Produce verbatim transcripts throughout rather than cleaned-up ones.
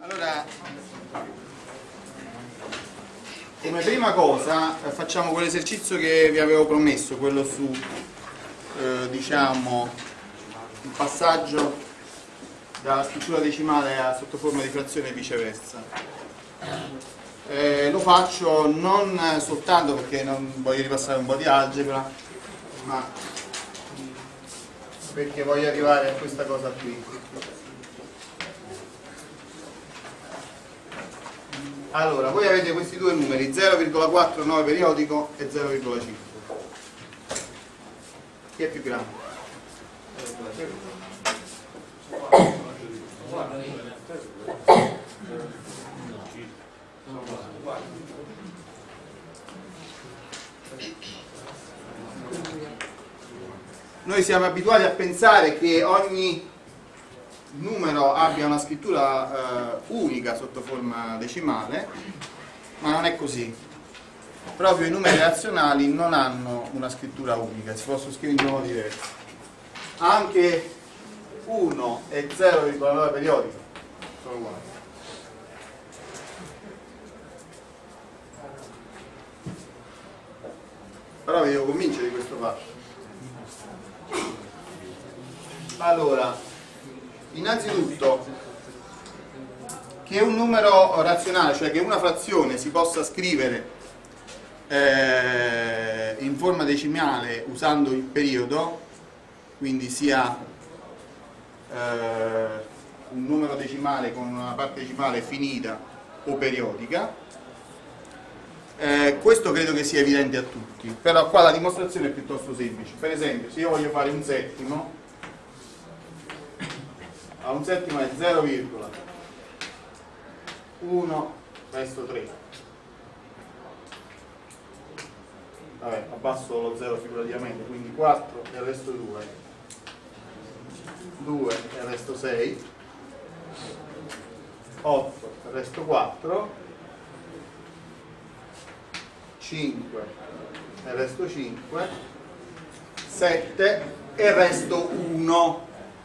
Allora, come prima cosa facciamo quell'esercizio che vi avevo promesso, quello su eh, diciamo il passaggio dalla scrittura decimale a sottoforma di frazione e viceversa. Eh, lo faccio non soltanto perché non voglio ripassare un po' di algebra, ma perché voglio arrivare a questa cosa qui. Allora, voi avete questi due numeri, zero virgola quattro nove periodico e zero virgola cinque. Chi è più grande? Noi siamo abituati a pensare che ogni numero abbia una scrittura eh, unica sotto forma decimale, ma non è così. Proprio i numeri razionali non hanno una scrittura unica, si possono scrivere in modo diverso. Anche uno e zero virgola nove periodico sono uguali. Però vi devo convincere di questo fatto. Allora, innanzitutto, che un numero razionale, cioè che una frazione si possa scrivere eh, in forma decimale usando il periodo, quindi sia eh, un numero decimale con una parte decimale finita o periodica, eh, questo credo che sia evidente a tutti, però qua la dimostrazione è piuttosto semplice. Per esempio, se io voglio fare un settimo, a un settimo è zero virgola uno resto tre. Vabbè, abbasso lo zero figurativamente, quindi quattro e il resto due, due e il resto sei, otto e il resto quattro, cinque e il resto cinque, sette e il resto uno.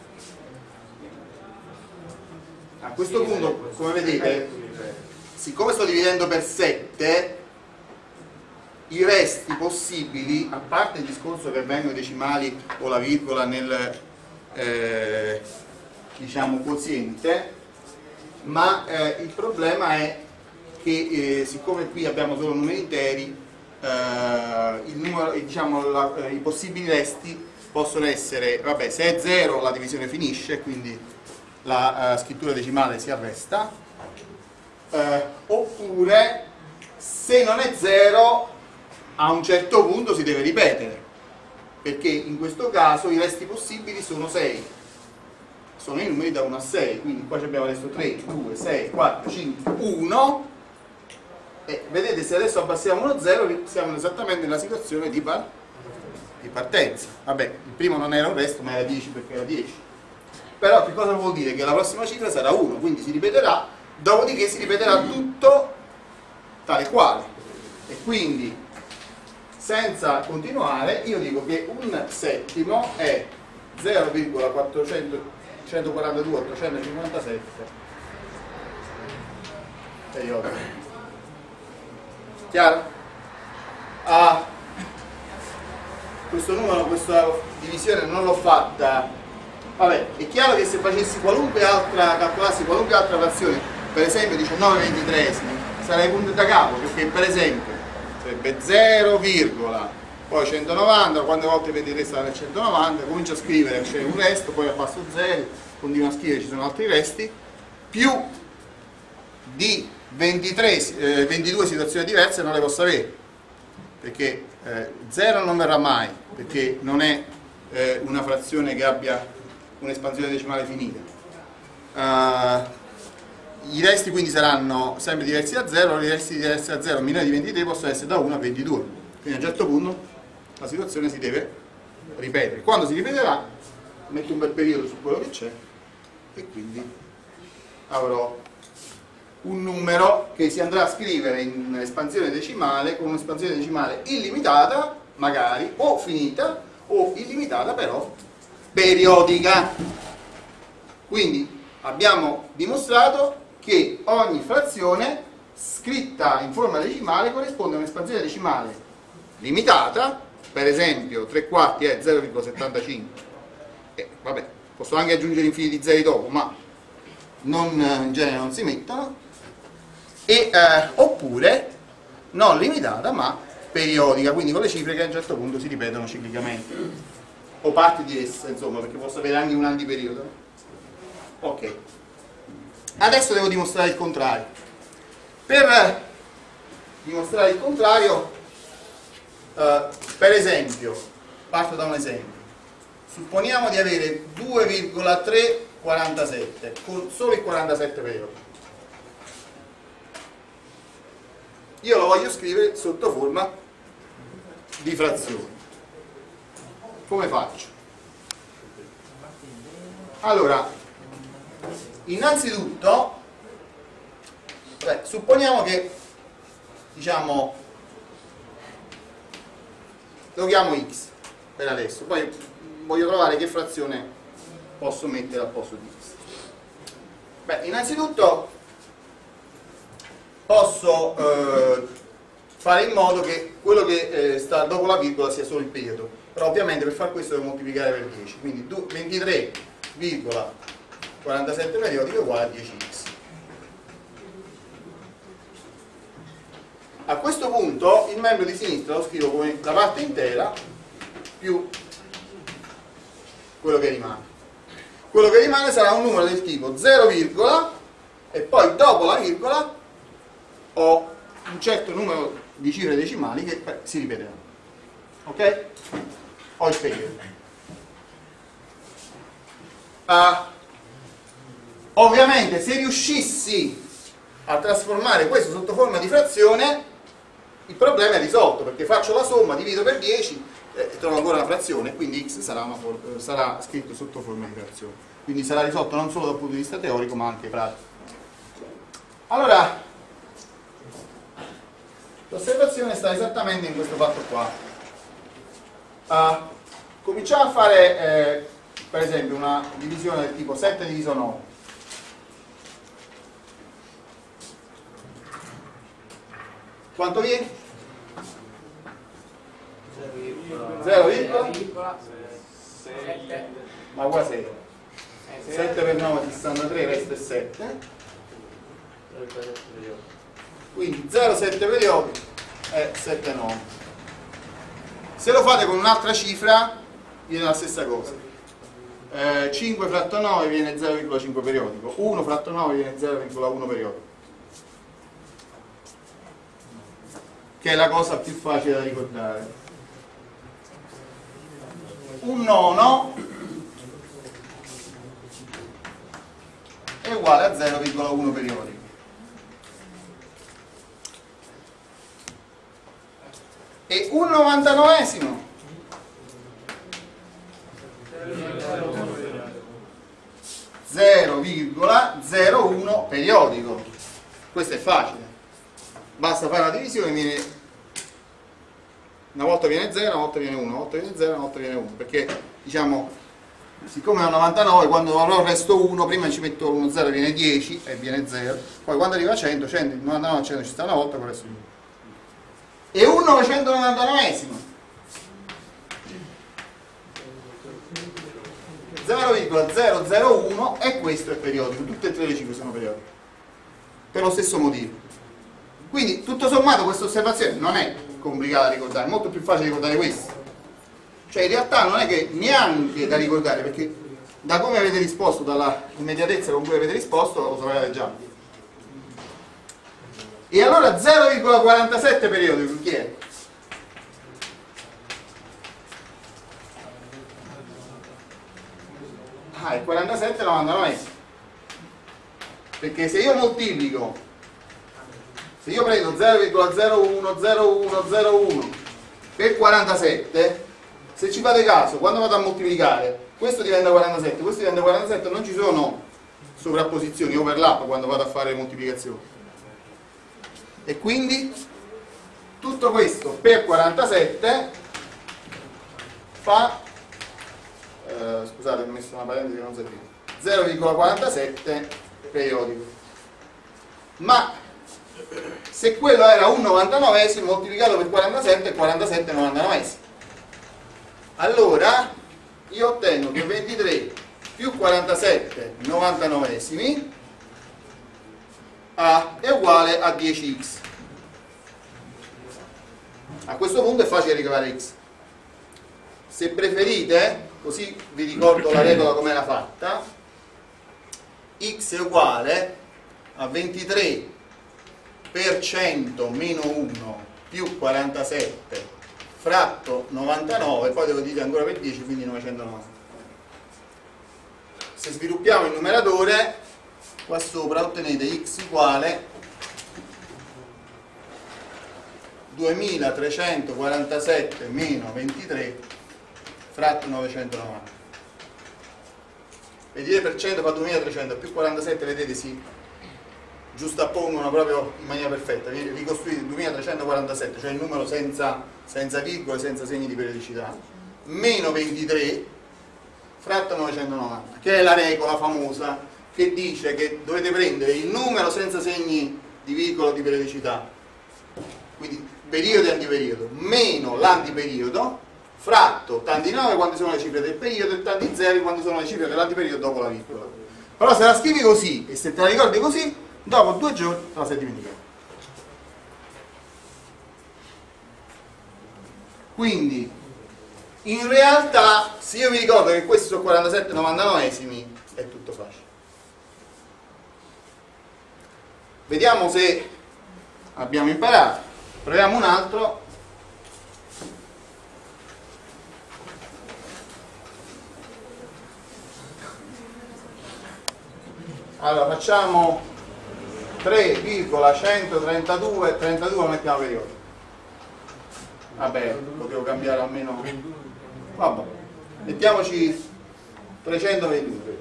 A questo punto, come vedete, siccome sto dividendo per sette, i resti possibili, a parte il discorso che vengono i decimali o la virgola nel eh, diciamo quoziente, ma eh, il problema è che eh, siccome qui abbiamo solo numeri interi, eh, il numero, diciamo, la, eh, i possibili resti possono essere, vabbè, se è zero la divisione finisce, quindi la uh, scrittura decimale si arresta, eh, oppure se non è zero a un certo punto si deve ripetere, perché in questo caso i resti possibili sono sei, sono i numeri da uno a sei, quindi qua abbiamo adesso tre, due, sei, quattro, cinque, uno, e vedete, se adesso abbassiamo uno zero siamo esattamente nella situazione di, par di partenza. Vabbè, il primo non era un resto ma era dieci perché era dieci. Però che cosa vuol dire? Che la prossima cifra sarà uno, quindi si ripeterà, dopodiché si ripeterà tutto tale quale. E quindi, senza continuare, io dico che un settimo è zero virgola quattrocentoquarantadue ottocentocinquantasette periodico. Chiaro? Ah, questo numero, questa divisione non l'ho fatta. Vabbè, è chiaro che se facessi qualunque altra, calcolassi qualunque altra frazione, per esempio diciannove ventitresimi, sarei punto da capo, perché per esempio sarebbe zero, poi centonovanta, quante volte ventitré sta nel centonovanta, comincio a scrivere, c'è un resto, poi abbasso zero, continuo a scrivere, ci sono altri resti, più di ventitré, eh, ventidue situazioni diverse non le posso avere, perché eh, zero non verrà mai, perché non è eh, una frazione che abbia un'espansione decimale finita. Uh, i resti quindi saranno sempre diversi da zero, i resti diversi da zero minori di ventitré possono essere da uno a ventidue, quindi a un certo punto la situazione si deve ripetere. Quando si ripeterà metto un bel periodo su quello che c'è e quindi avrò un numero che si andrà a scrivere in espansione decimale con un'espansione decimale illimitata magari, o finita, o illimitata però periodica. Quindi abbiamo dimostrato che ogni frazione scritta in forma decimale corrisponde a un'espansione decimale limitata, per esempio tre quarti è zero virgola settantacinque, e vabbè, posso anche aggiungere infiniti zeri dopo, ma non, in genere non si mettono, e, eh, oppure non limitata ma periodica, quindi con le cifre che a un certo punto si ripetono ciclicamente, o parti di esse, insomma, perché posso avere anche un antiperiodo. Ok, adesso devo dimostrare il contrario. Per dimostrare il contrario, eh, per esempio, parto da un esempio, supponiamo di avere due virgola trecentoquarantasette con solo il quarantasette periodi. Io lo voglio scrivere sotto forma di frazioni. Come faccio? Allora, innanzitutto, beh, supponiamo che, diciamo, lo chiamo x per adesso, poi voglio trovare che frazione posso mettere al posto di x. Beh, innanzitutto posso eh, fare in modo che quello che eh, sta dopo la virgola sia solo il periodo, però ovviamente per fare questo devo moltiplicare per dieci, quindi ventitré virgola quarantasette periodico è uguale a dieci x. A questo punto il membro di sinistra lo scrivo come la parte intera più quello che rimane. Quello che rimane sarà un numero del tipo zero, e poi dopo la virgola ho un certo numero di cifre decimali che beh, si ripeteranno. Ok? Ho il periodo. Uh, ovviamente se riuscissi a trasformare questo sotto forma di frazione, il problema è risolto, perché faccio la somma, divido per dieci e eh, trovo ancora una frazione, quindi x sarà, una sarà scritto sotto forma di frazione. Quindi sarà risolto non solo dal punto di vista teorico ma anche pratico. Allora, l'osservazione sta esattamente in questo fatto qua. Uh, cominciamo a fare eh, per esempio una divisione del tipo sette diviso nove. Quanto viene? zero virgola sette, ma qua sei. sette per nove sessantatré, resta sette. Quindi zero virgola sette periodi è sette virgola nove. Se lo fate con un'altra cifra viene la stessa cosa. Eh, cinque fratto nove viene zero virgola cinque periodico, uno fratto nove viene zero virgola uno periodico, che è la cosa più facile da ricordare. Un nono è uguale a zero virgola uno periodico. E un novantanovesimo zero virgola zero uno periodico. Questo è facile, basta fare la divisione, viene, una volta viene zero, una volta viene uno, una volta viene zero, una volta viene uno, perché diciamo, siccome è un novantanove, quando avrò il resto uno, prima ci metto uno zero, viene dieci e viene zero, poi quando arriva a cento, cento, novantanove, cento ci sta una volta, con il resto uno. E un novecentonovantanovesimo zero virgola zero zero uno, e questo è periodico, tutte e tre le cifre sono periodiche per lo stesso motivo. Quindi tutto sommato questa osservazione non è complicata da ricordare, è molto più facile ricordare questo, cioè in realtà non è che neanche da ricordare, perché da come avete risposto, dalla immediatezza con cui avete risposto, lo sapete già. E allora zero virgola quarantasette periodico chi è? Ah, il quarantasette novantanove. Perché se io moltiplico, se io prendo zero virgola zero uno zero uno zero uno per quarantasette, se ci fate caso, quando vado a moltiplicare, questo diventa quarantasette, questo diventa quarantasette, non ci sono sovrapposizioni, overlap quando vado a fare moltiplicazioni. E quindi tutto questo per quarantasette fa, eh, scusate ho messo una parentesi che non serviva, zero virgola quarantasette periodico. ma se quello era un novantanovesimo moltiplicato per quarantasette è quarantasette novantanovesimi. Allora io ottengo che ventitré più quarantasette novantanovesimi A è uguale a dieci x. A questo punto è facile ricavare x. Se preferite, così vi ricordo la regola come era fatta, x è uguale a ventitré per cento meno uno più quarantasette fratto novantanove, poi devo dire ancora per dieci, quindi novecentonovanta. Se sviluppiamo il numeratore, qua sopra ottenete x uguale duemilatrecentoquarantasette meno ventitré fratto novecentonovanta. ventitré per cento fa duemilatrecento più quarantasette, vedete, si giustappongono proprio in maniera perfetta. Ricostruite duemilatrecentoquarantasette, cioè il numero senza, senza virgole, senza segni di periodicità, meno ventitré fratto novecentonovanta, che è la regola famosa che dice che dovete prendere il numero senza segni di virgola o di periodicità, quindi periodo e antiperiodo, meno l'antiperiodo, fratto tanti nove quando sono le cifre del periodo e tanti zero quando sono le cifre dell'antiperiodo dopo la virgola. Però se la scrivi così e se te la ricordi così, dopo due giorni te la sei dimenticata. Quindi in realtà, se io mi ricordo che questi sono quarantasette novantanovesimi, è tutto facile. Vediamo se abbiamo imparato. Proviamo un altro. Allora facciamo tre virgola centotrentadue, trentadue lo mettiamo periodo. Vabbè, potevo cambiare almeno. Vabbè, mettiamoci trecentoventidue.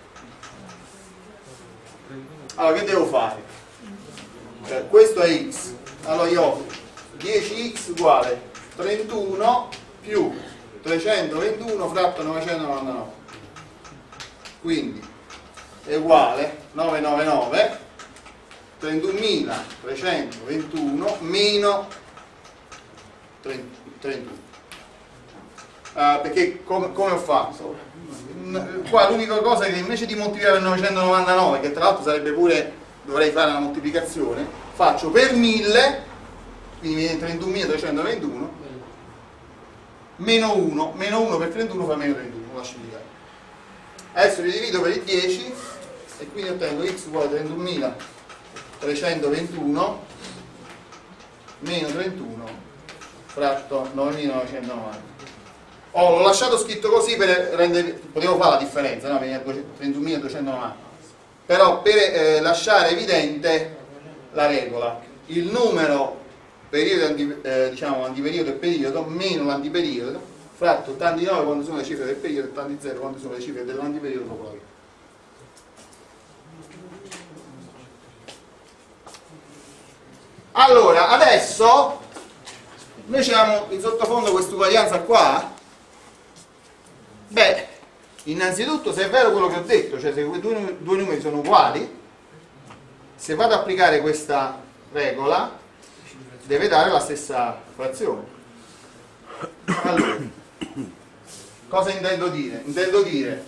Allora che devo fare? Eh, questo è x. Allora io ho dieci x uguale trentuno più trecentoventuno fratto novecentonovantanove. Quindi è uguale novecentonovantanove trentunomilatrecentoventuno meno trentuno. Uh, perché come, come ho fatto? Qua l'unica cosa è che invece di moltiplicare per novecentonovantanove, che tra l'altro sarebbe pure, dovrei fare una moltiplicazione, faccio per mille, quindi viene trentunomilatrecentoventuno meno uno, meno uno per trentuno fa meno trentuno, lo lascio indicare. Adesso li divido per il dieci e quindi ottengo x uguale trentunomilatrecentoventuno meno trentuno fratto novemilanovecentonovanta. Oh, l'ho lasciato scritto così per rendere, potevo fare la differenza, no? Veniva trentunomiladuecentonovanta, però per eh, lasciare evidente la regola, il numero periodo, anti, eh, diciamo antiperiodo e periodo meno l'antiperiodo fratto tanti nove quando sono le cifre del periodo e tanti zero quando sono le cifre dell'antiperiodo dopo la virgola. Allora, adesso noi abbiamo in sottofondo questa uguaglianza qua. Beh, innanzitutto se è vero quello che ho detto, cioè se quei due, due numeri sono uguali, se vado ad applicare questa regola deve dare la stessa frazione. Allora, cosa intendo dire? Intendo dire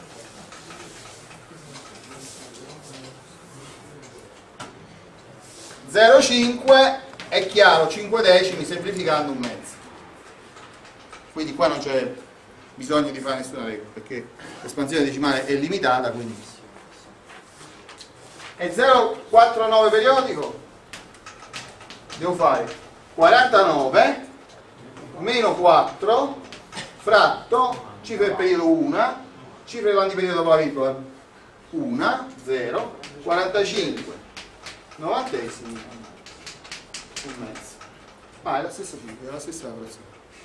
zero virgola cinque è chiaro, cinque decimi semplificando un mezzo. Quindi qua non c'è bisogno di fare nessuna regola perché l'espansione decimale è limitata, quindi è zero virgola quarantanove periodico, devo fare quarantanove meno quattro fratto cifra del periodo uno, cifra dell'antiperiodo dopo la virgola uno, zero, quarantacinque novantesimi, un mezzo. Ah, è la stessa cifra, è la stessa frazione.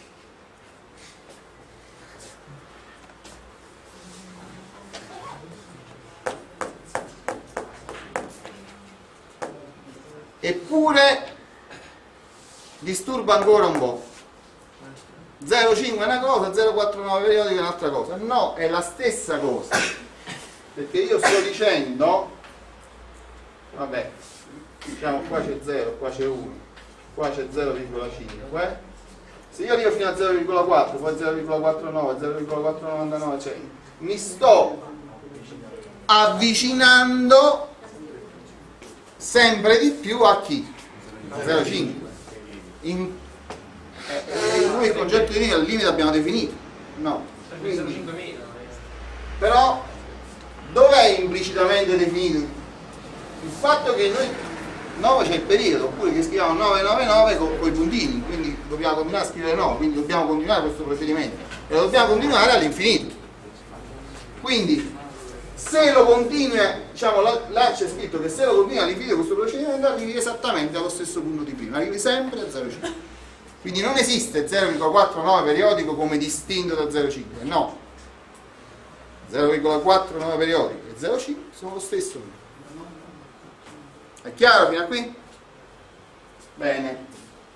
Eppure disturba ancora un po'. zero virgola cinque è una cosa, zero virgola quarantanove periodico è un'altra cosa. No, è la stessa cosa. Perché io sto dicendo, vabbè, diciamo qua c'è zero, qua c'è uno, qua c'è zero virgola cinque, se io arrivo fino a zero virgola quattro, poi zero virgola quarantanove, zero virgola quattrocentonovantanove, cioè mi sto avvicinando sempre di più a chi? A zero virgola cinque. In, eh, eh, noi il concetto di limite, il limite abbiamo definito, no? Quindi, però dov'è implicitamente definito? Il fatto che noi nove c'è il periodo, oppure che scriviamo nove nove nove con, con i puntini, quindi dobbiamo continuare a scrivere nove, quindi dobbiamo continuare questo procedimento e lo dobbiamo continuare all'infinito. Quindi se lo continua, diciamo là, là c'è scritto che se lo continua all'infinito questo procedimento arrivi esattamente allo stesso punto di prima, arrivi sempre a zero virgola cinque. Quindi non esiste zero virgola quarantanove periodico come distinto da zero virgola cinque, no. zero virgola quarantanove periodico e zero virgola cinque sono lo stesso. È chiaro fino a qui? Bene.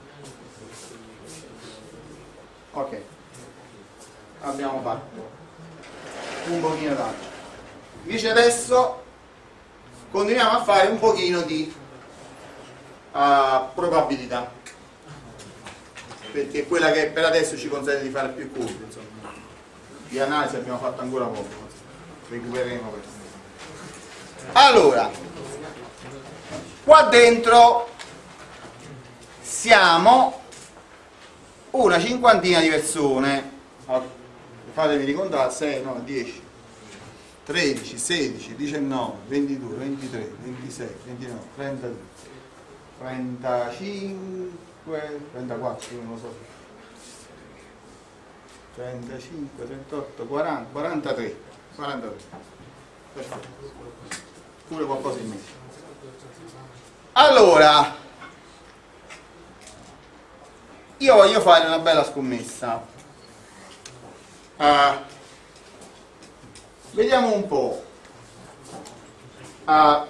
Ok. Abbiamo fatto un pochino d'altro. Invece adesso continuiamo a fare un pochino di uh, probabilità, perché è quella che per adesso ci consente di fare più conti, insomma. Di analisi abbiamo fatto ancora poco, recupereremo questo. Allora, qua dentro siamo una cinquantina di persone, fatemi ricontare, sei, nove, dieci, tredici, sedici, diciannove, ventidue, ventitré, ventisei, ventinove, trentadue, trentacinque, trentaquattro, non lo so, trentacinque, trentotto, quaranta, quarantatré, quarantatré, perfetto, pure qualcosa in meno. Allora, io voglio fare una bella scommessa. Uh, vediamo un po' uh,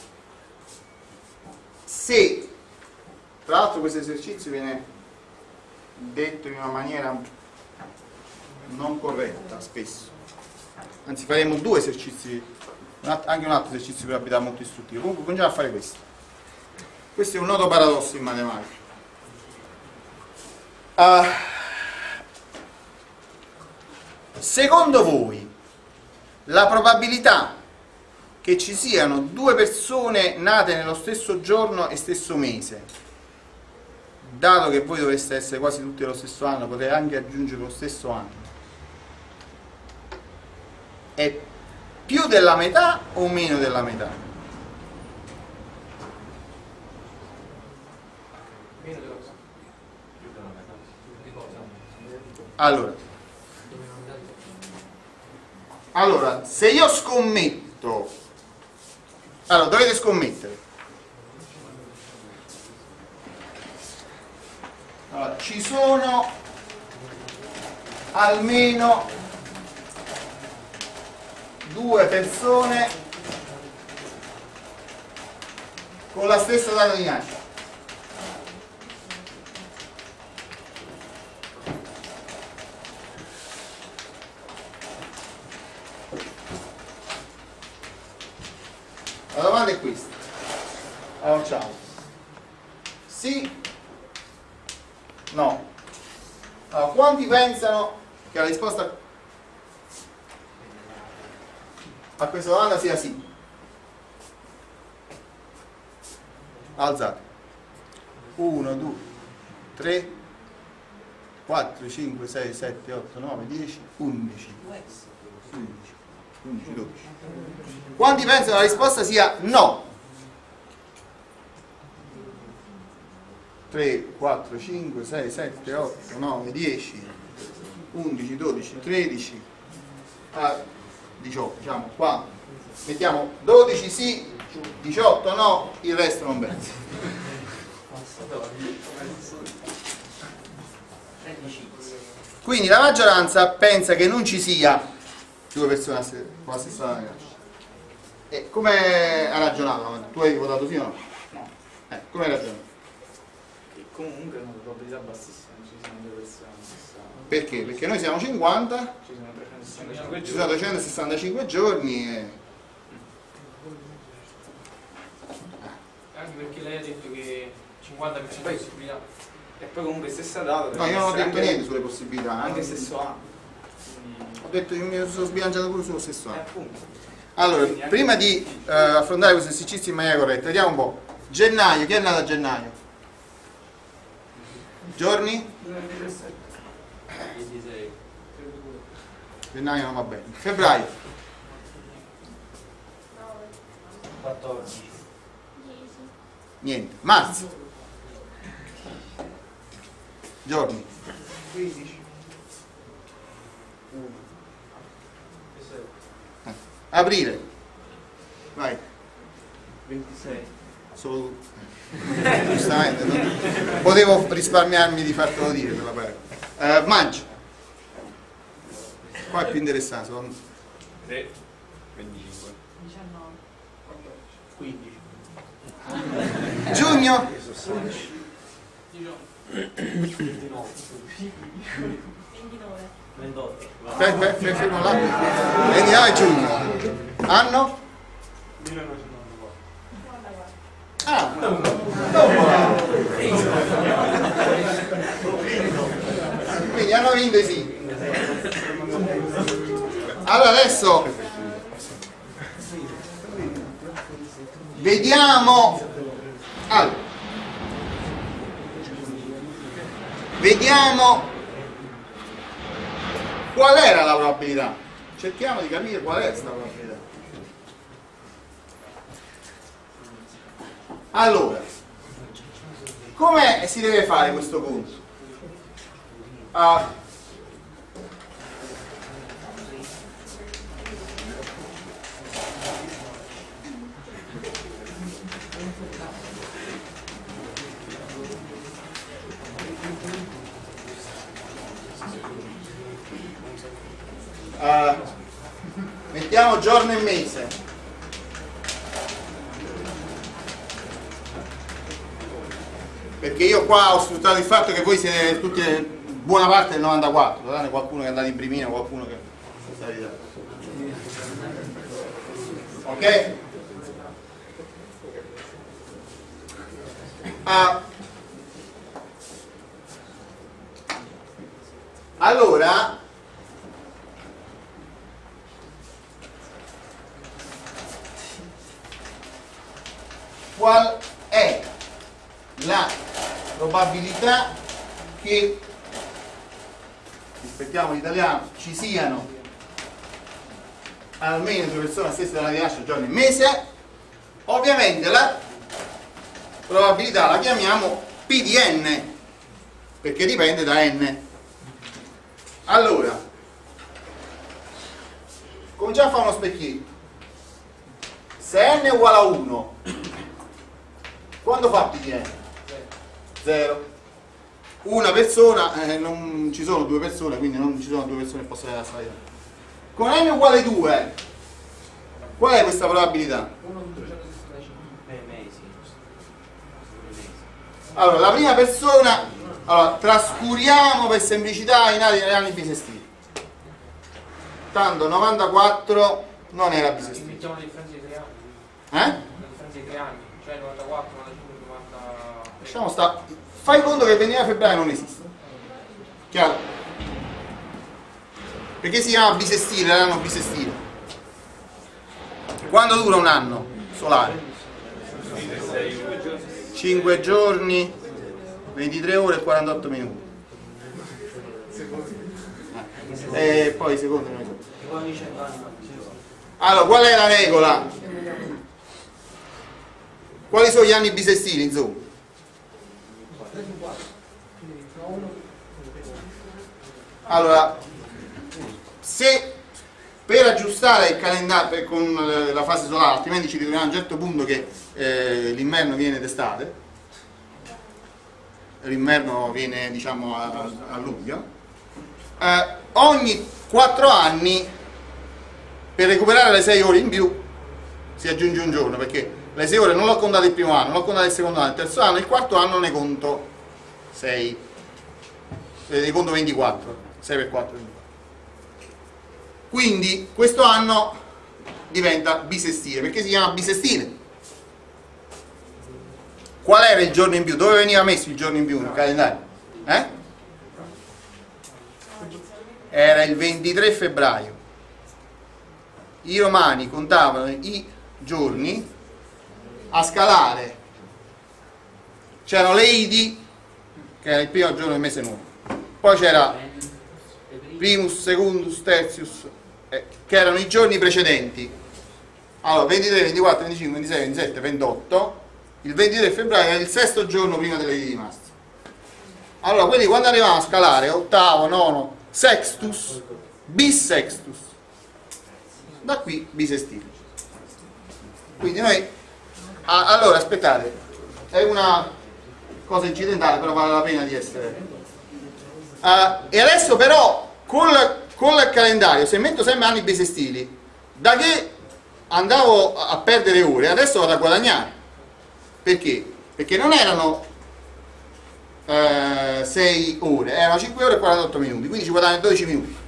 se, tra l'altro questo esercizio viene detto in una maniera non corretta spesso, anzi faremo due esercizi, anche un altro esercizio di probabilità molto istruttivo. Comunque cominciamo a fare questo. Questo è un noto paradosso in matematica. Uh, secondo voi la probabilità che ci siano due persone nate nello stesso giorno e stesso mese, dato che voi dovreste essere quasi tutti dello stesso anno, potete anche aggiungere lo stesso anno, è più della metà o meno della metà? Meno della metà. Più della metà. Di cosa? Allora, allora, se io scommetto, allora dovete scommettere. Allora, ci sono almeno due persone con la stessa data di nascita. La domanda è questa. Allora facciamo. Sì? No? Allora, quanti pensano che la risposta a questa domanda sia sì? Alzate. uno, due, tre, quattro, cinque, sei, sette, otto, nove, dieci, undici, undici, undici, dodici. Quanti pensano che la risposta sia no? tre, quattro, cinque, sei, sette, otto, nove, dieci, undici, dodici, tredici, diciotto, diciamo qua mettiamo dodici sì, diciotto no, il resto non pensa. Quindi la maggioranza pensa che non ci sia due persone con la stessa data di nascita. E come ha ragionato? Tu hai votato sì o no? No. Eh, come hai ragionato? Che comunque è una probabilità bassissima, ci siano due persone alla stessa. Perché? Perché noi siamo cinquanta, Ci sono trecentosessantacinque ci sono trecentosessantacinque giorni e... Anche perché lei ha detto che cinquanta per cento di possibilità. E poi comunque stessa data. No, io non ho detto anche, niente sulle possibilità. Anche eh. stesso anno. Ho detto che mi sono sbilanciato pure sullo stesso Eh, anno. appunto. Allora, Quindi anche- prima di eh, affrontare questo esercizio in maniera corretta, vediamo un po'. Gennaio, chi è nato a gennaio? Giorni? ventisei. Gennaio non va bene. Febbraio? quattordici. Niente. Marzo? Giorni? quindici. Eh. Aprile? Vai. ventisei. Solo tu. Giustamente, no? Potevo risparmiarmi di fartelo dire per la parte. Eh, maggio? Qua è più interessante, secondo me. tre. venticinque. diciannove. quindici. Giugno? ventinove. ventinove. ventotto. Fai, fai, fai, fermo là. ventinove giugno. Anno? Ah. Quindi hanno vinto i sì. Allora adesso vediamo. Allora, vediamo qual era la probabilità. Cerchiamo di capire qual è questa probabilità. Allora, come si deve fare questo conto? Uh, uh, mettiamo giorno e mese. Perché io qua ho sfruttato il fatto che voi siete tutti buona parte del novantaquattro, tranne qualcuno che è andato in primina, qualcuno che sta di là. Ok? Ah. Allora qual è la probabilità che, rispettiamo l'italiano, ci siano almeno due persone a stessa data di nascita, giorno e mese? Ovviamente la probabilità la chiamiamo P di n, perché dipende da n. Allora, cominciamo a fare uno specchietto. Se n è uguale a uno, quando fa P di n? zero. Una persona, eh, non ci sono due persone, quindi non ci sono due persone che possono essere stare. Con n uguale due, qual è questa probabilità? uno su trecentosessantacinque mesi. Allora, la prima persona, allora, trascuriamo per semplicità i nati negli anni bisestili. Tanto novantaquattro non era bisestile. Mettiamo la differenza di tre anni. Eh? La differenza di tre anni, cioè novantaquattro, novantacinque, novanta. Lasciamo sta. Fai conto che il ventinove febbraio non esiste. Chiaro? Perché si chiama bisestile, l'anno bisestile? Quando dura un anno solare? cinque giorni, ventitré ore e quarantotto minuti. E poi secondo me. Allora, qual è la regola? Quali sono gli anni bisestili, insomma? Allora, se per aggiustare il calendario con la fase solare, altrimenti ci ritroviamo a un certo punto che eh, l'inverno viene d'estate, l'inverno viene diciamo a, a luglio, eh, ogni quattro anni per recuperare le sei ore in più si aggiunge un giorno, perché le sei ore non l'ho contato il primo anno, non l'ho contato il secondo anno, il terzo anno, il quarto anno ne conto sei, ne conto ventiquattro, sei per quattro, ventiquattro. Quindi questo anno diventa bisestile, perché si chiama bisestile? qual era il giorno in più? Dove veniva messo il giorno in più nel calendario? Eh? Era il ventitré febbraio. I romani contavano i giorni a scalare. C'erano le Idi, che era il primo giorno del mese nuovo, poi c'era primus, secundus, tertius, eh, che erano i giorni precedenti. Allora ventitré, ventiquattro, venticinque, ventisei, ventisette, ventotto. Il ventitré febbraio era il sesto giorno prima delle Idi di Mastro. Allora quelli quando arrivavano a scalare ottavo, nono, sextus, bissextus, da qui bisestile. Quindi noi ah, allora aspettate, è una cosa incidentale, però vale la pena di essere uh, e adesso però col, col calendario, se metto sempre anni bisestili, da che andavo a perdere ore adesso vado a guadagnare. Perché? Perché non erano uh, sei ore, erano cinque ore e quarantotto minuti, quindi ci guadagno dodici minuti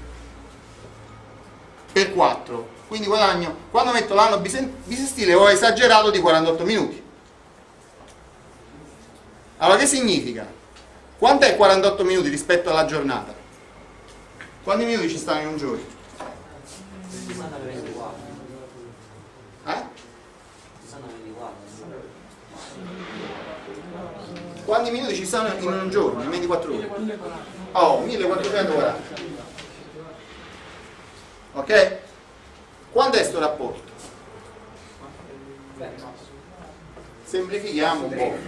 per quattro, quindi guadagno, quando metto l'anno bisestile ho esagerato di quarantotto minuti. Allora che significa? Quant'è quarantotto minuti rispetto alla giornata? Quanti minuti ci stanno in un giorno? Eh? Quanti minuti ci stanno in un giorno? In ventiquattro ore? Oh, millequattrocentoquaranta. Ok? Quanto è sto rapporto? Semplifichiamo un po'.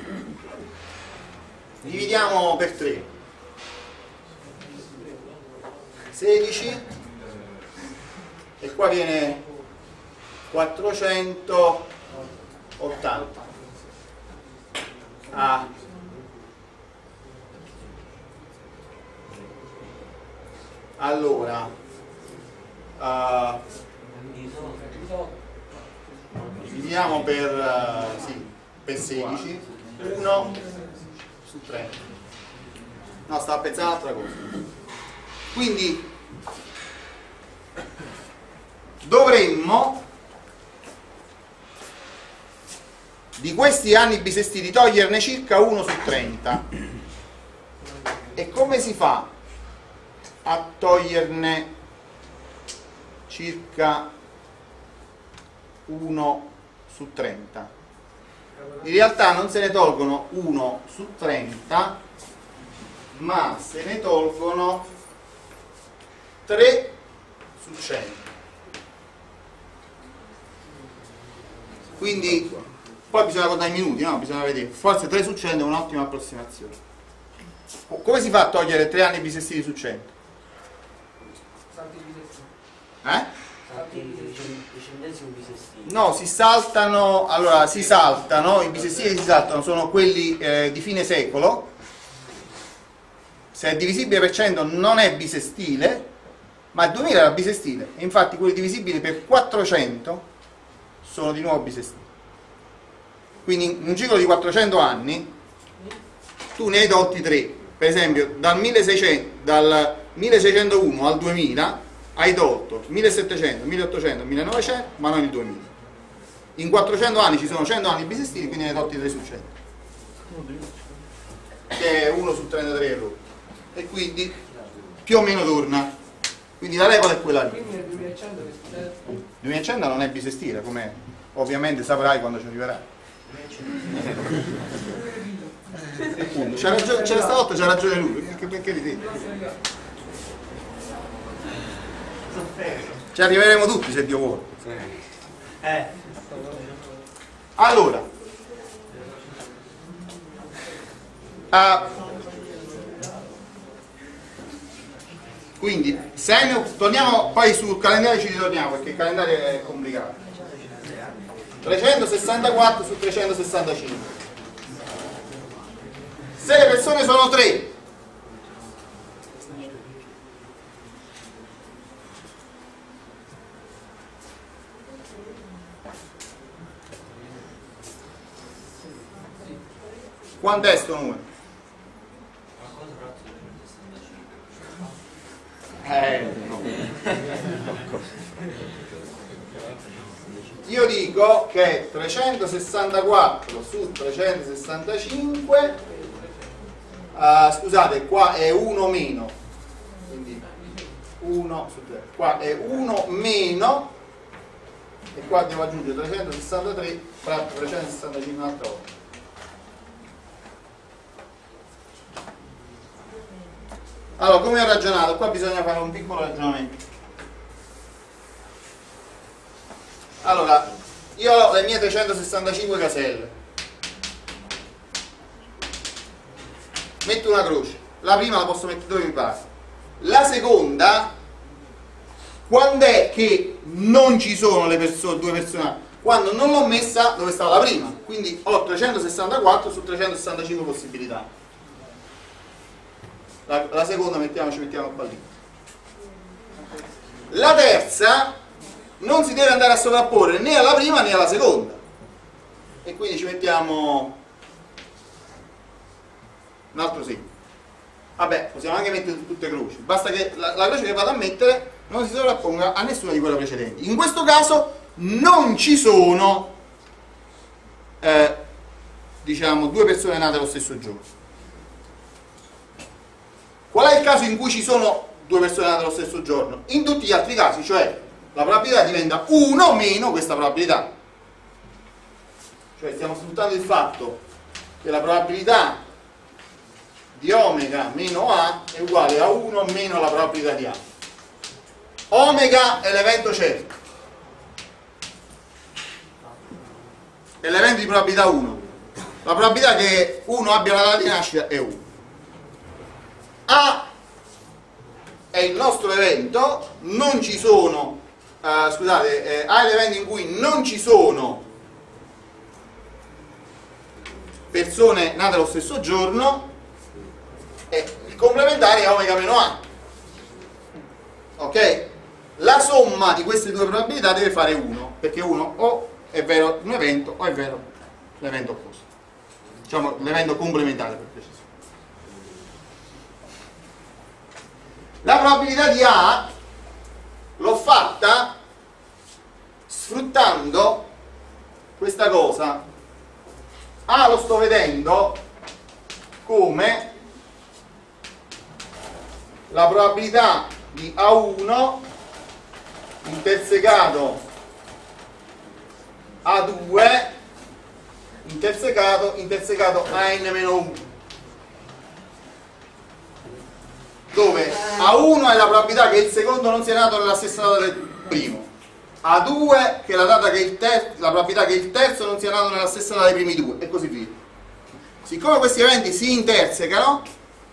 Dividiamo per tre. sedici e qua viene quattrocentottanta. Ah. Allora uh, dividiamo per, uh, sì, per sedici, uno su trenta. No, stavo a pensare a un'altra cosa. Quindi dovremmo di questi anni bisestili toglierne circa uno su trenta. E come si fa a toglierne circa uno su trenta? In realtà non se ne tolgono uno su trenta, ma se ne tolgono tre su cento. Quindi poi bisogna contare i minuti, no? Bisogna vedere. Forse tre su cento è un'ottima approssimazione. Come si fa a togliere tre anni bisestili su cento? Eh? No, si saltano, allora si saltano, i bisestili si saltano, sono quelli eh, di fine secolo. Se è divisibile per cento non è bisestile, ma il duemila era bisestile, e infatti quelli divisibili per quattrocento sono di nuovo bisestili. Quindi in un ciclo di quattrocento anni tu ne hai tolti tre. Per esempio dal, milleseicento, dal milleseicentouno al duemila hai tolto millesettecento, milleottocento, millenovecento, ma non il duemila. In quattrocento anni ci sono cento anni bisestili, quindi ne hai tolti tre su cento, che è uno su trentatré errori, e quindi più o meno torna. Quindi la regola è quella lì. Quindi nel duemilacento non è bisestile, come ovviamente saprai quando ci arriverai. C'era stavolta c'ha ragione lui, perché, perché ridi? Ci arriveremo tutti se Dio vuole. Eh. Allora, uh, quindi se ne, torniamo poi sul calendario, ci ritorniamo perché il calendario è complicato. trecentosessantaquattro su trecentosessantacinque. Se le persone sono tre, quanto è sto numero? Eh, no. io dico che trecentosessantaquattro su trecentosessantacinque, uh, scusate, qua è uno meno, quindi uno su tre, qua è uno meno, e qua devo aggiungere trecentosessantatré fratto trecentosessantacinque un'altra volta. Allora, come ho ragionato? Qua bisogna fare un piccolo ragionamento. Allora, io ho le mie trecentosessantacinque caselle, metto una croce, la prima la posso mettere dove mi pare, la seconda, quando è che non ci sono le persone, due persone? Quando non l'ho messa dove stava la prima, quindi ho trecentosessantaquattro su trecentosessantacinque possibilità. La, la seconda mettiamo, ci mettiamo qua lì. La terza non si deve andare a sovrapporre né alla prima né alla seconda, e quindi ci mettiamo un altro segno. Vabbè, possiamo anche mettere tutte croci, basta che la, la croce che vado a mettere non si sovrapponga a nessuna di quelle precedenti. In questo caso non ci sono eh, diciamo due persone nate lo stesso giorno. Qual è il caso in cui ci sono due persone nate lo stesso giorno? In tutti gli altri casi, cioè la probabilità diventa uno meno questa probabilità. Cioè stiamo sfruttando il fatto che la probabilità di omega meno A è uguale a uno meno la probabilità di A. Omega è l'evento certo, è l'evento di probabilità uno. La probabilità che uno abbia la data di nascita è uno. A è il nostro evento, non ci sono Uh, scusate, eh, A è l'evento in cui non ci sono persone nate lo stesso giorno, e il complementare è omega meno A. Ok? La somma di queste due probabilità deve fare uno, perché uno o è vero un evento o è vero l'evento opposto, diciamo l'evento complementare per precisione. La probabilità di A l'ho fatta sfruttando questa cosa. A lo sto vedendo come la probabilità di A uno intersecato A due intersecato intersecato A n meno uno, dove A uno è la probabilità che il secondo non sia nato nella stessa data del primo, A due che è la, data che il ter- la probabilità che il terzo non sia nato nella stessa data dei primi due, e così via. Siccome questi eventi si intersecano,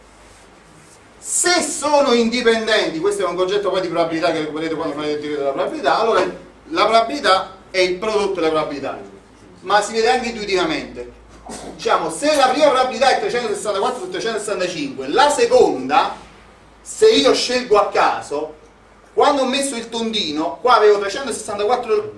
se sono indipendenti, questo è un concetto poi di probabilità che vedete quando fate il teoria della probabilità, allora la probabilità è il prodotto delle probabilità, ma si vede anche intuitivamente. Diciamo, se la prima probabilità è trecentosessantaquattro su trecentosessantacinque, la seconda, se io scelgo a caso, quando ho messo il tondino, qua avevo trecentosessantaquattro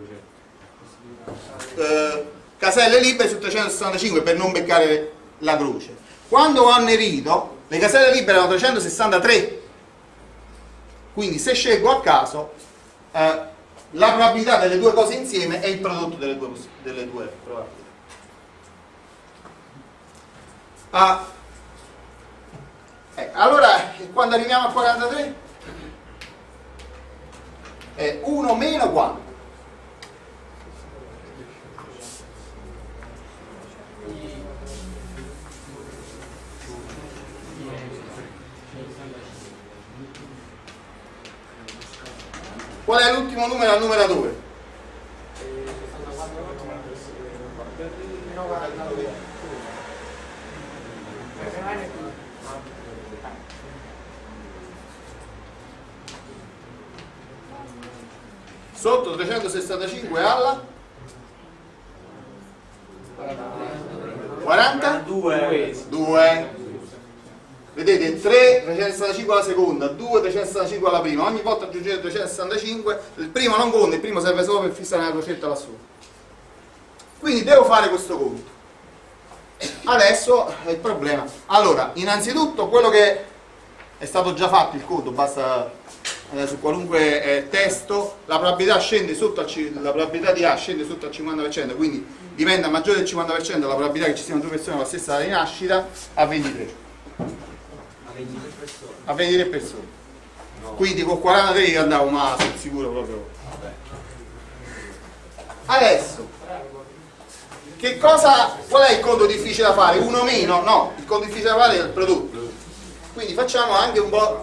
eh, caselle libere su trecentosessantacinque per non beccare la croce. Quando ho annerito, le caselle libere erano trecentosessantatré, quindi se scelgo a caso, eh, la probabilità delle due cose insieme è il prodotto delle due, delle due probabilità. Ah, eh, allora, quando arriviamo a quarantatré è uno meno quanto? Qual è l'ultimo numero al numeratore? Sotto trecentosessantacinque alla quaranta? due. Vedete, tre trecentosessantacinque alla seconda, due trecentosessantacinque alla prima. Ogni volta aggiungete trecentosessantacinque, il primo non conta, il primo serve solo per fissare una crocetta là sopra. Quindi devo fare questo conto. Adesso è il problema. Allora, innanzitutto quello che è stato già fatto il conto, basta eh, su qualunque eh, testo, la probabilità, scende sotto al, la probabilità di A scende sotto al cinquanta per cento, quindi diventa maggiore del cinquanta per cento la probabilità che ci siano due persone con la stessa data di nascita a ventitré. A ventitré persone? A ventitré persone. No. Quindi con quarantatré io andavo, ma sono sicuro proprio. Adesso, che cosa, qual è il conto difficile da fare? Uno meno? No, il conto difficile da fare è il prodotto. Quindi facciamo anche un po'.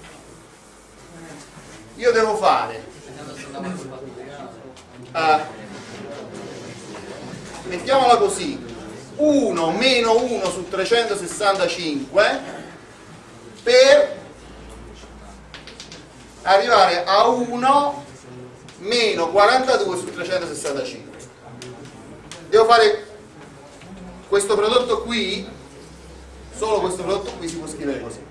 Io devo fare uh, mettiamola così, uno meno uno su trecentosessantacinque per arrivare a uno meno quarantadue su trecentosessantacinque. Devo fare questo prodotto qui, solo questo prodotto qui si può scrivere così.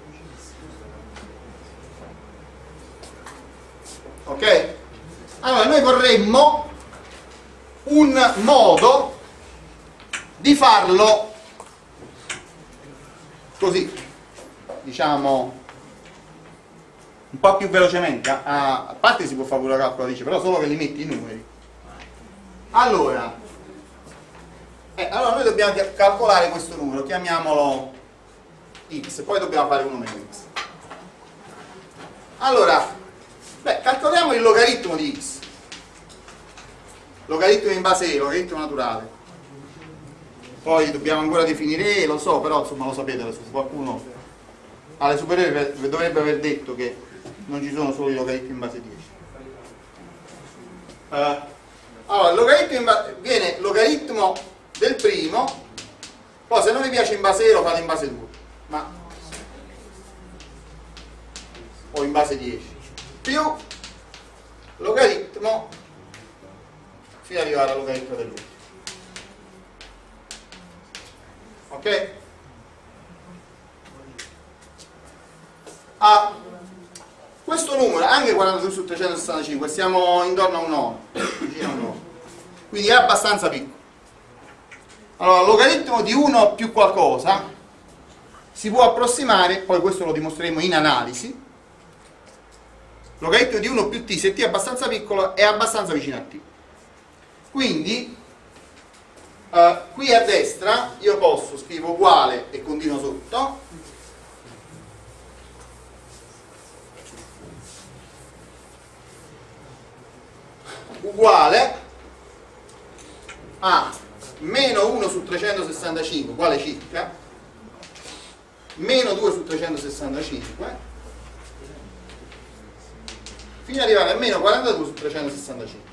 Ok? Allora noi vorremmo un modo di farlo così, diciamo un po' più velocemente. A, a parte si può fare pure la calcolatrice, però solo che li metti i numeri. Allora, eh, allora noi dobbiamo calcolare questo numero, chiamiamolo x, poi dobbiamo fare uno meno x. Allora, beh, calcoliamo il logaritmo di x, logaritmo in base E, logaritmo naturale. Poi dobbiamo ancora definire E, lo so, però insomma lo sapete, qualcuno alle superiori dovrebbe aver detto che non ci sono solo i logaritmi in base dieci. Uh, allora, il logaritmo in base, viene logaritmo del primo, poi se non vi piace in base E lo fate in base due, ma o in base dieci, più logaritmo fino ad arrivare al logaritmo dell'ultimo. Ok? Ah, questo numero, anche quarantadue su trecentosessantacinque, siamo intorno a un nove, vicino a un nove, quindi è abbastanza piccolo. Allora, il logaritmo di uno più qualcosa si può approssimare, poi questo lo dimostreremo in analisi. Logaritmo di uno più t, se t è abbastanza piccolo, è abbastanza vicino a t. Quindi uh, qui a destra io posso scrivo uguale e continuo sotto, uguale a meno uno su trecentosessantacinque uguale circa meno due su trecentosessantacinque fino ad arrivare a meno quarantadue su trecentosessantacinque.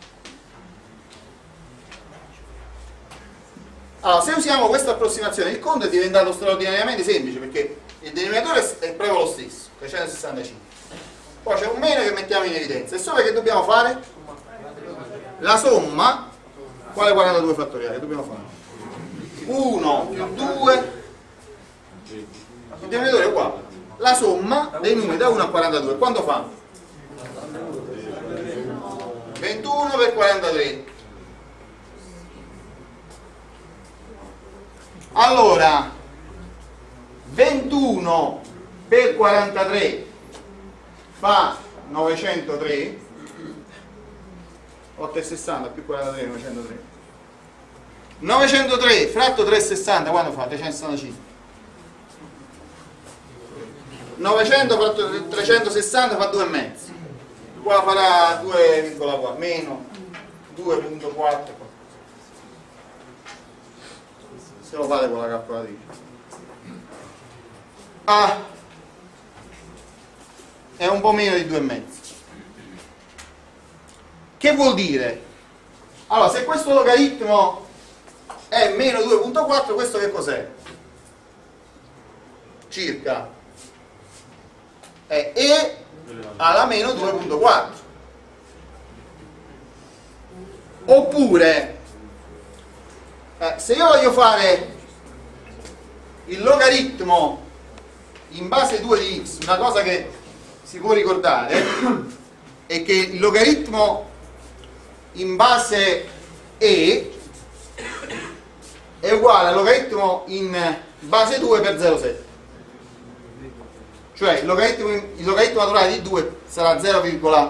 Allora, se usiamo questa approssimazione, il conto è diventato straordinariamente semplice, perché il denominatore è proprio lo stesso, trecentosessantacinque. Poi c'è un meno che mettiamo in evidenza, e sopra che dobbiamo fare? La somma, quale quarantadue fattoriale? Che dobbiamo fare? uno più due, il denominatore è uguale. La somma dei numeri da uno a quarantadue, quanto fa? ventuno per quarantatré. Allora, ventuno per quarantatré fa novecentotré, otto e sessanta più quarantatré, novecentotré. novecentotré fratto tre e sessanta, quando fa? trecentosessantacinque. novecento fratto trecentosessanta fa due e mezzo. Qua farà due virgola quattro, meno due virgola quattro. Se lo fate con la calcolatrice. Ah, è un po' meno di due e mezzo. Che vuol dire? Allora, se questo logaritmo è meno due virgola quattro, questo che cos'è? Circa è E alla meno due virgola quattro. Oppure eh, se io voglio fare il logaritmo in base due di x, una cosa che si può ricordare è che il logaritmo in base E è uguale al logaritmo in base due per zero virgola sette. cioè il logaritmo, il logaritmo naturale di due sarà zero,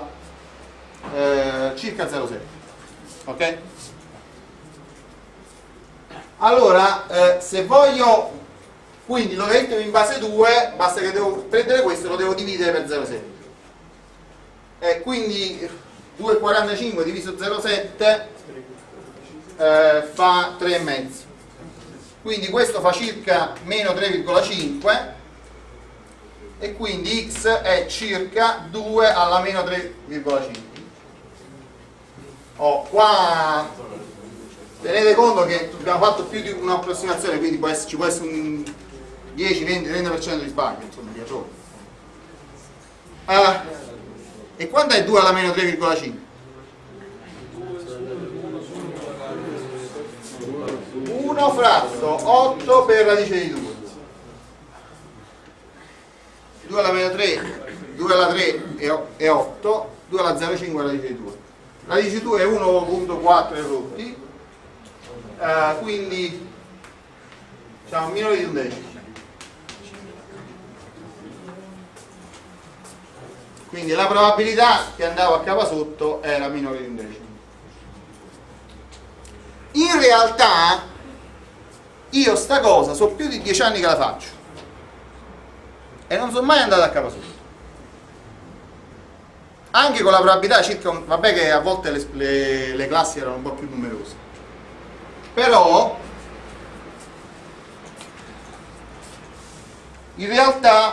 eh, circa zero virgola sette, ok? Allora eh, se voglio quindi il logaritmo in base due, basta che devo prendere questo e lo devo dividere per zero virgola sette, e quindi due virgola quarantacinque diviso zero virgola sette eh, fa tre virgola cinque, quindi questo fa circa meno tre virgola cinque e quindi x è circa due alla meno tre virgola cinque. Oh, qua tenete conto che abbiamo fatto più di un'approssimazione, quindi può essere, ci può essere un dieci, venti, trenta per cento di sbaglio, insomma, di errore. Uh, e quando è due alla meno tre virgola cinque? uno fratto otto per radice di due. due alla meno tre, due alla tre è otto, due alla zero virgola cinque radice di due. Radice di due è uno virgola quattro e rotti, uh, quindi diciamo minore di un decimo. Quindi la probabilità che andavo a cava sotto era minore di un decimo. In realtà io sta cosa so più di dieci anni che la faccio e non sono mai andato a cava sotto, anche con la probabilità circa un, vabbè che a volte le, le, le classi erano un po' più numerose, però in realtà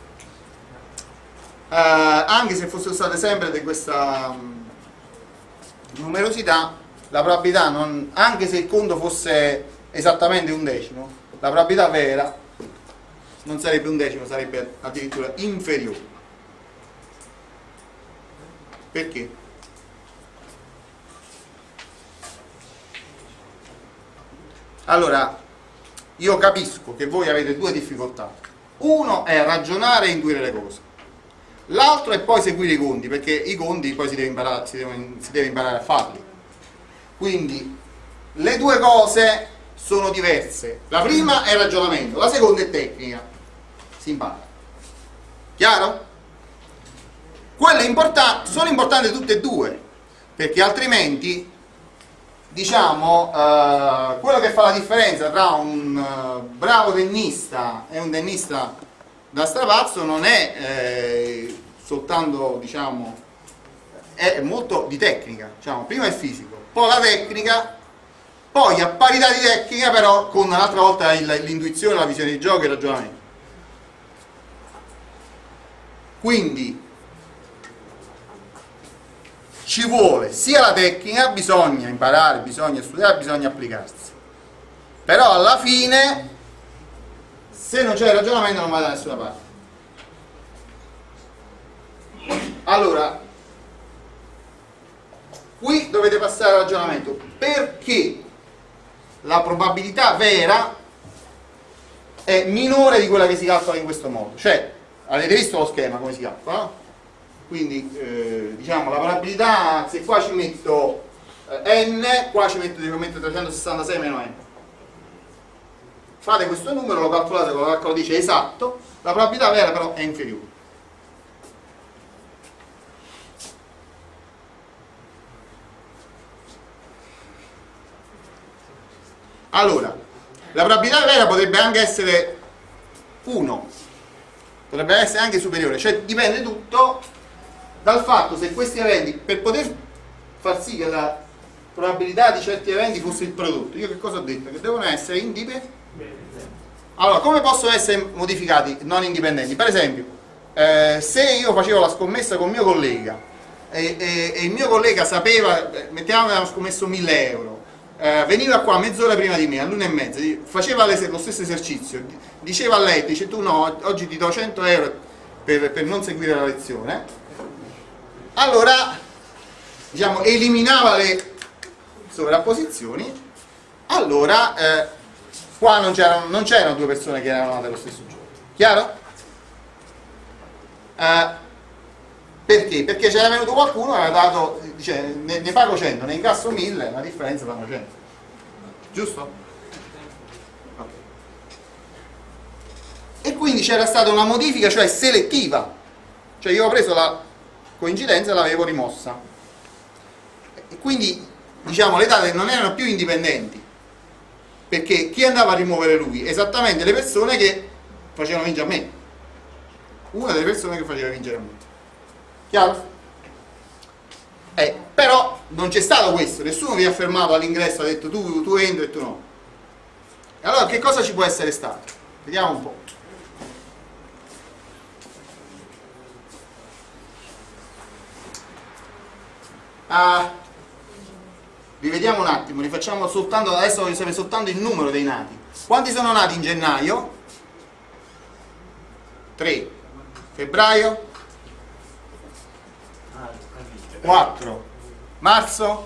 eh, anche se fossero state sempre di questa um, numerosità, la probabilità non, anche se il conto fosse esattamente un decimo, la probabilità vera non sarebbe un decimo, sarebbe addirittura inferiore. Perché? Allora, io capisco che voi avete due difficoltà. Uno è ragionare e intuire le cose, l'altro è poi seguire i conti, perché i conti poi si deve imparare, si deve, si deve imparare a farli. Quindi le due cose sono diverse. La prima è ragionamento, la seconda è tecnica. Si impara. Chiaro? Quelle importanti sono importanti tutte e due, perché altrimenti, diciamo, eh, quello che fa la differenza tra un uh, bravo tennista e un tennista da strapazzo non è eh, soltanto, diciamo, è molto di tecnica. Diciamo, prima è fisico, poi la tecnica, poi a parità di tecnica però con un'altra volta l'intuizione, la visione di gioco e il ragionamento. Quindi ci vuole sia la tecnica, bisogna imparare, bisogna studiare, bisogna applicarsi, però alla fine se non c'è il ragionamento non va da nessuna parte. Allora qui dovete passare al ragionamento, perché la probabilità vera è minore di quella che si calcola in questo modo. Cioè, avete visto lo schema come si calcola, no? Quindi eh, diciamo la probabilità, se qua ci metto eh, n, qua ci metto, devo mettere trecentosessantasei meno n. Fate questo numero, lo calcolate con la calcolatrice esatto, la probabilità vera però è inferiore. Allora, la probabilità vera potrebbe anche essere uno, potrebbe essere anche superiore, cioè dipende tutto dal fatto se questi eventi, per poter far sì che la probabilità di certi eventi fosse il prodotto, io che cosa ho detto? Che devono essere indipendenti. Allora, come possono essere modificati non indipendenti? Per esempio, eh, se io facevo la scommessa con mio collega e, e, e il mio collega sapeva, mettiamo che avevamo scommesso mille euro, eh, veniva qua mezz'ora prima di me, all'una e mezza, faceva lo stesso esercizio, diceva a lei, dice tu no, oggi ti do cento euro per, per non seguire la lezione, allora diciamo eliminava le sovrapposizioni, allora eh, qua non c'erano, non c'erano due persone che erano nate lo stesso giorno. Chiaro? Eh, perché? Perché c'era venuto qualcuno e aveva dato, dice, ne, ne pago cento, ne incasso mille, la differenza fanno cento. Giusto? Okay. E quindi quindi c'era stata una modifica, cioè selettiva, cioè io ho preso la coincidenza e l'avevo rimossa, e quindi diciamo le date non erano più indipendenti, perché chi andava a rimuovere lui? Esattamente le persone che facevano vincere a me, una delle persone che faceva vincere a me, chiaro? Eh, però non c'è stato questo, nessuno vi ha fermato all'ingresso, ha detto tu, tu entri e tu no. E allora che cosa ci può essere stato? Vediamo un po'. Ah, rivediamo un attimo, rifacciamo soltanto, adesso voglio sapere soltanto il numero dei nati. Quanti sono nati in gennaio? tre. Febbraio? quattro. Marzo?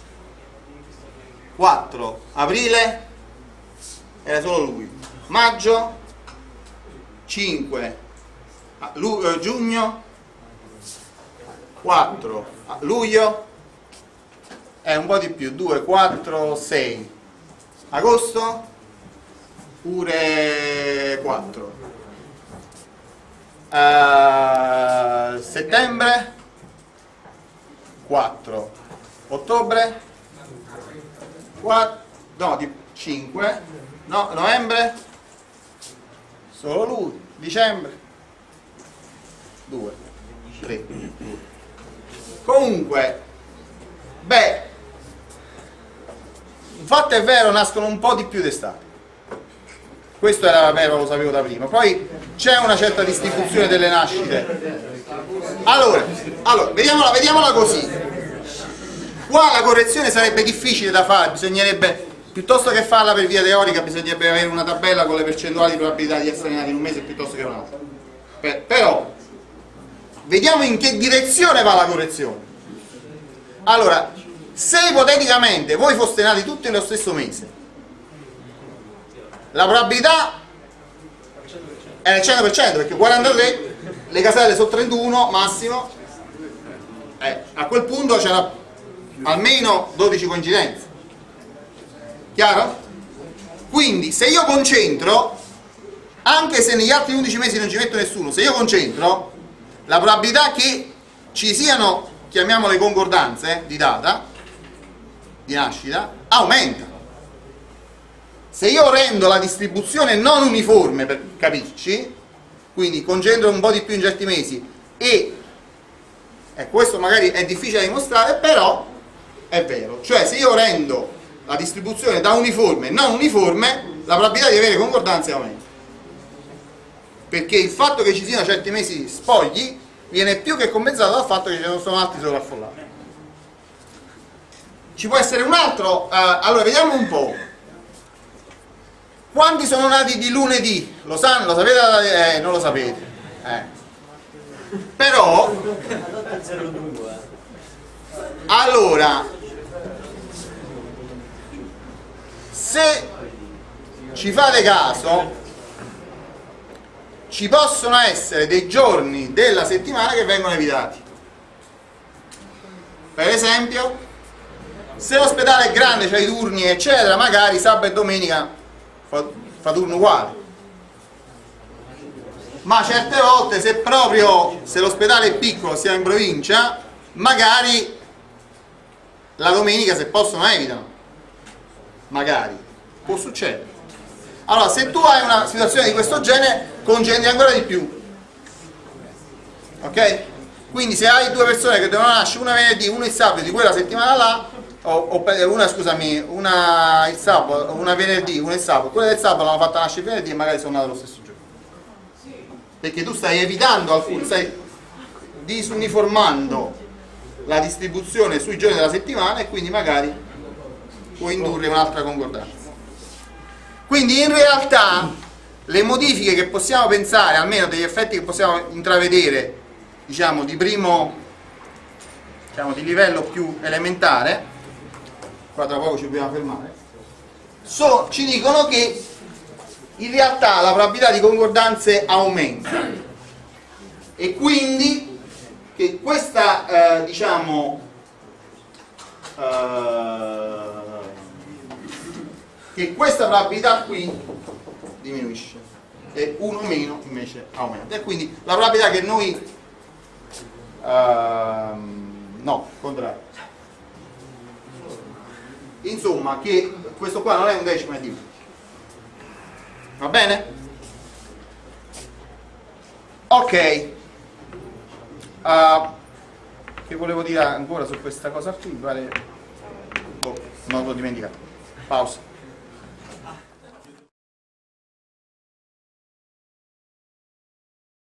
quattro. Aprile? Era solo lui. Maggio? cinque. Lu- eh, giugno? quattro. Luglio? È un po' di più, due, quattro, sei. Agosto? Pure quattro. Uh, settembre? quattro. Ottobre? quattro. No, di cinque. No, novembre? Solo lui. Dicembre? due. tre. Comunque, beh, il fatto è vero, nascono un po' di più d'estate. Questo era vero, lo sapevo da prima. Poi c'è una certa distribuzione delle nascite. Allora, allora vediamola, vediamola così. Qua la correzione sarebbe difficile da fare, bisognerebbe, piuttosto che farla per via teorica, bisognerebbe avere una tabella con le percentuali di probabilità di essere nati in un mese piuttosto che un'altra. Per, però, vediamo in che direzione va la correzione. Allora, se ipoteticamente voi foste nati tutti nello stesso mese, la probabilità è il cento per cento, perché quarantatré, le caselle sono trentuno massimo, eh, a quel punto c'era almeno dodici coincidenze. Chiaro? Quindi se io concentro, anche se negli altri undici mesi non ci metto nessuno, se io concentro, la probabilità che ci siano, chiamiamole concordanze di data, di nascita, aumenta. Se io rendo la distribuzione non uniforme, per capirci, quindi concentro un po' di più in certi mesi, e eh, questo magari è difficile da dimostrare, però è vero, cioè se io rendo la distribuzione da uniforme non uniforme, la probabilità di avere concordanze aumenta, perché il fatto che ci siano certi mesi spogli viene più che compensato dal fatto che ci sono altri sovraffollati. Ci può essere un altro, eh, allora vediamo un po'. Quanti sono nati di lunedì? Lo sanno? Lo sapete? Eh, non lo sapete. Eh. Però, allora, se ci fate caso, ci possono essere dei giorni della settimana che vengono evitati. Per esempio, se l'ospedale è grande, c'è i turni eccetera, magari sabato e domenica fa, fa turno uguale. Ma certe volte, se proprio se l'ospedale è piccolo, siamo in provincia, magari la domenica, se possono, evitano. Magari può succedere. Allora, se tu hai una situazione di questo genere, concentri ancora di più, ok? Quindi se hai due persone che devono nascere una venerdì, uno il sabato di quella settimana là, o, o una, scusami, una il sabato, una venerdì, una il sabato, quella del sabato l'hanno fatta nascere il venerdì e magari sono nate lo stesso giorno, perché tu stai evitando alcuni, stai disuniformando la distribuzione sui giorni della settimana, e quindi magari puoi indurre un'altra concordanza. Quindi in realtà le modifiche che possiamo pensare, almeno degli effetti che possiamo intravedere, diciamo di primo, diciamo di livello più elementare, qua tra poco ci dobbiamo fermare, so, ci dicono che in realtà la probabilità di concordanze aumenta, e quindi che questa eh, diciamo eh, che questa probabilità qui diminuisce. e uno meno invece aumenta. E quindi la probabilità che noi uh, no, contrario. Insomma, che questo qua non è un decimo, è di uno. Va bene? Ok. Uh, che volevo dire ancora su questa cosa qui? Vale... Oh, non l'ho dimenticato. Pausa.